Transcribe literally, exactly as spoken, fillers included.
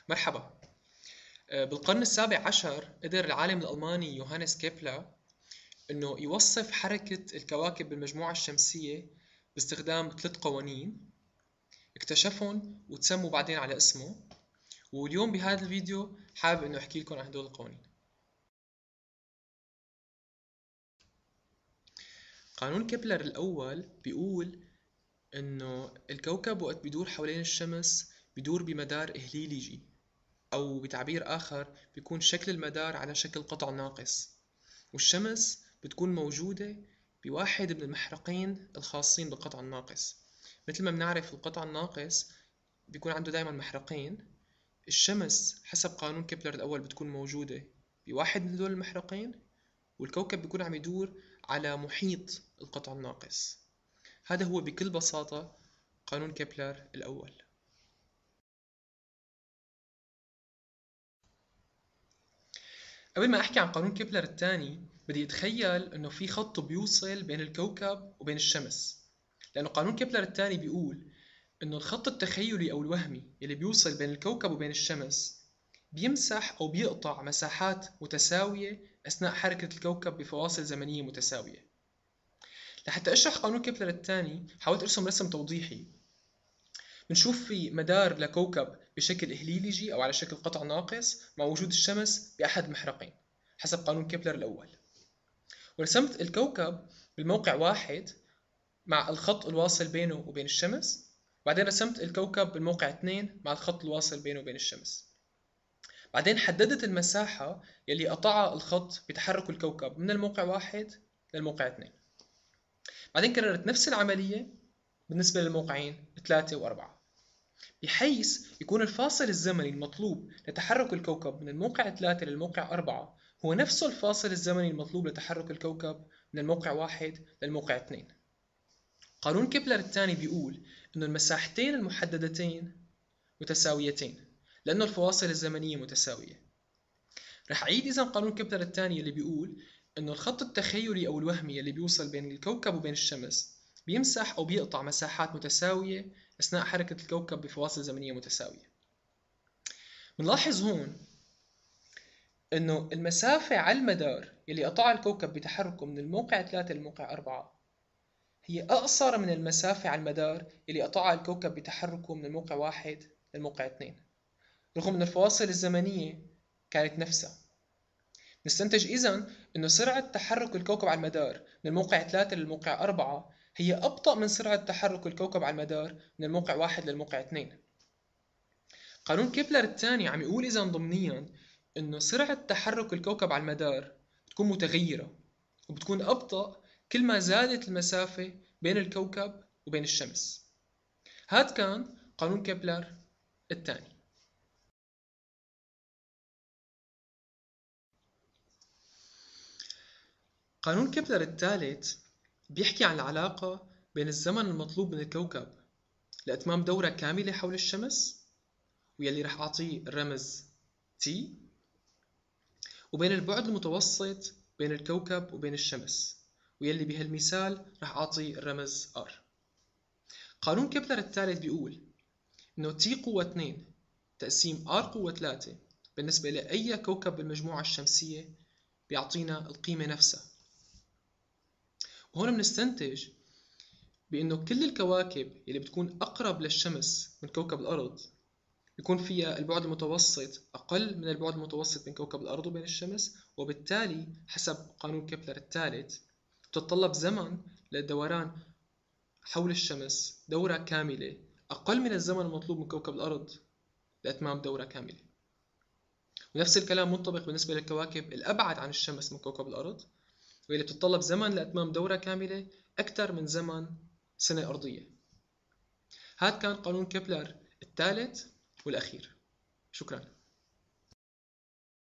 مرحبا. آه، بالقرن السابع عشر قدر العالم الألماني يوهانس كيبلر إنه يوصف حركة الكواكب بالمجموعة الشمسية باستخدام ثلاث قوانين اكتشفهم وتسموا بعدين على اسمه. واليوم بهذا الفيديو حابب إنه أحكي لكم عن هدول القوانين. قانون كيبلر الأول بيقول إنه الكوكب وقت بيدور حوالين الشمس بيدور بمدار إهليليجي، أو بتعبير آخر بيكون شكل المدار على شكل قطع ناقص، والشمس بتكون موجودة بواحد من المحرقين الخاصين بالقطع الناقص. مثل ما بنعرف القطع الناقص بيكون عنده دايما محرقين. الشمس حسب قانون كيبلر الأول بتكون موجودة بواحد من هدول المحرقين، والكوكب بيكون عم يدور على محيط القطع الناقص. هذا هو بكل بساطة قانون كيبلر الأول. قبل ما أحكي عن قانون كيبلر الثاني بدي أتخيل إنه في خط بيوصل بين الكوكب وبين الشمس، لأنه قانون كيبلر الثاني بيقول إنه الخط التخيلي أو الوهمي اللي بيوصل بين الكوكب وبين الشمس بيمسح أو بيقطع مساحات متساوية أثناء حركة الكوكب بفواصل زمنية متساوية. لحتى أشرح قانون كيبلر الثاني حاولت أرسم رسم توضيحي. بنشوف في مدار لكوكب بشكل إهليليجي أو على شكل قطع ناقص مع وجود الشمس بأحد محرقين حسب قانون كيبلر الأول، ورسمت الكوكب بالموقع واحد مع الخط الواصل بينه وبين الشمس، بعدين رسمت الكوكب بالموقع اثنين مع الخط الواصل بينه وبين الشمس. بعدين حددت المساحة يلي قطعها الخط بتحرك الكوكب من الموقع واحد للموقع اثنين. بعدين كررت نفس العملية بالنسبة للموقعين ثلاثة وأربعة، بحيث يكون الفاصل الزمني المطلوب لتحرك الكوكب من الموقع ثلاثة للموقع أربعة هو نفسه الفاصل الزمني المطلوب لتحرك الكوكب من الموقع واحد للموقع اثنين. قانون كيبلر الثاني بيقول إنه المساحتين المحددتين متساويتين لأنه الفواصل الزمنية متساوية. رح أعيد إذا قانون كيبلر الثاني اللي بيقول إنه الخط التخيلي أو الوهمي اللي بيوصل بين الكوكب وبين الشمس بيمسح أو بيقطع مساحات متساوية أثناء حركة الكوكب بفواصل زمنية متساوية. بنلاحظ هون إنه المسافة على المدار اللي قطعها الكوكب بتحركه من الموقع ثلاثة للموقع أربعة هي أقصر من المسافة على المدار اللي قطعها الكوكب بتحركه من الموقع واحد للموقع اثنين، رغم أن الفواصل الزمنية كانت نفسها. نستنتج إذن أنه سرعة تحرك الكوكب على المدار من الموقع ثلاثة للموقع أربعة هي أبطأ من سرعة تحرك الكوكب على المدار من الموقع واحد للموقع اثنين. قانون كيبلر الثاني عم يقول إذن ضمنيا أنه سرعة تحرك الكوكب على المدار بتكون متغيرة وبتكون أبطأ كل ما زادت المسافة بين الكوكب وبين الشمس. هاد كان قانون كيبلر الثاني. قانون كيبلر الثالث بيحكي عن العلاقة بين الزمن المطلوب من الكوكب لإتمام دورة كاملة حول الشمس، ويلي رح أعطيه الرمز T، وبين البعد المتوسط بين الكوكب وبين الشمس، ويلي بهالمثال رح أعطيه الرمز R. قانون كيبلر الثالث بيقول إنه T قوة اثنين تقسيم R قوة ثلاثة بالنسبة لأي كوكب بالمجموعة الشمسية بيعطينا القيمة نفسها. وهون بنستنتج بأنه كل الكواكب اللي بتكون أقرب للشمس من كوكب الأرض بيكون فيها البعد المتوسط أقل من البعد المتوسط بين كوكب الأرض وبين الشمس، وبالتالي حسب قانون كيبلر الثالث تتطلب زمن للدوران حول الشمس دورة كاملة أقل من الزمن المطلوب من كوكب الأرض لإتمام دورة كاملة. ونفس الكلام منطبق بالنسبة للكواكب الأبعد عن الشمس من كوكب الأرض، واللي بتتطلب زمن لإتمام دورة كاملة أكثر من زمن سنة أرضية. هذا كان قانون كيبلر الثالث والأخير. شكرا.